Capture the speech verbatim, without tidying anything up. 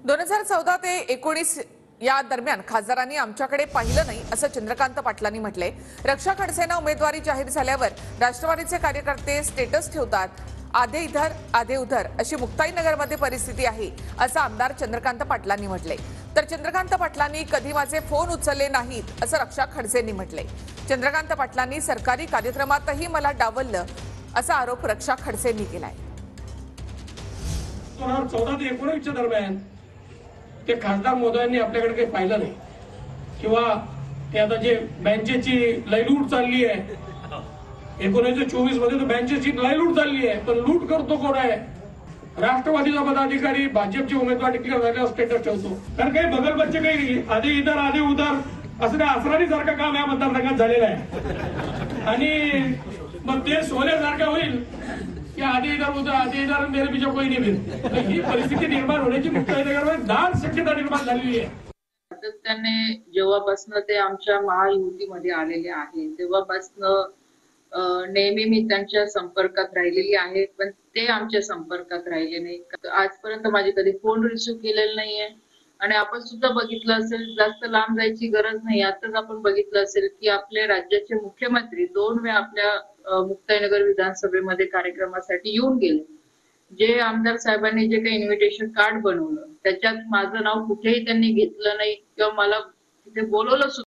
दोन हजार चौदा ते एकोणीस या दरम्यान खासदारांनी आमच्याकडे पाहिलं नाही असं चंद्रकांत पाटलांनी म्हटलंय। रक्षा खडसेंना उमेदवारी जाहीर झाल्यावर राष्ट्रवादीचे कार्यकर्ते स्टेटस ठेवतात, आधे इधर आधे उधर अशी मुक्ताईनगरमध्ये परिस्थिती आहे असं आमदार चंद्रकांत पाटलांनी म्हटलंय। तर चंद्रकांत पाटलांनी कधी माझे फोन उचलले नाहीत असं रक्षा खडसेंनी म्हटलंय। चंद्रकांत पाटलांनी सरकारी कार्यक्रमातही मला डावललं असा आरोप रक्षा खडसेंनी केलाय। दोन हजार चौदा ते एकोणीसच्या दरम्यान ते खासदार महोदयांनी आपल्याकडे काही पाहिलं नाही किंवा ते आता जे बँकेची लयलूट चालली आहे एकोणीसशे चोवीस मध्ये तर बँकेची लयलूट चालली आहे, पण लूट करतो कोण आहे? राष्ट्रवादीचा पदाधिकारी भाजपचे उमेदवार डिक्लेअर झाल्यावर स्टेटस ठेवतो। कारण काही बगल बच्चे काही आधे इधर आधे उधर असं काही असरानी सारखं काम या मतदारसंघात झालेलं आहे आणि मग ते सोन्यासारखं होईल कि आधे इधर उधर आधे इधर मेरे पीछे कोई नहीं फिर ही परिस्थिती निर्माण होण्याची मुक्ताईनगरमध्ये दाट शक्यता निर्माण झालेली आहे। सातत्याने जेव्हापासून ते आमच्या महायुतीमध्ये आलेले आहे तेव्हापासून नेहमी मी त्यांच्या संपर्कात राहिलेली आहे, पण ते आमच्या संपर्कात राहिले नाही। आजपर्यंत माझे कधी फोन रिसिव्ह केलेला नाहीये आणि आपण सुद्धा बघितलं असेल, जास्त लांब जायची गरज नाही। आताच आपण बघितलं असेल की आपले राज्याचे मुख्यमंत्री दोन वेळा आपल्या मुक्ताईनगर विधानसभेमध्ये कार्यक्रमासाठी येऊन गेले। जे आमदार साहेबांनी जे काही इन्व्हिटेशन कार्ड बनवलं त्याच्यात माझं नाव कुठेही त्यांनी घेतलं नाही किंवा मला तिथे बोलवलं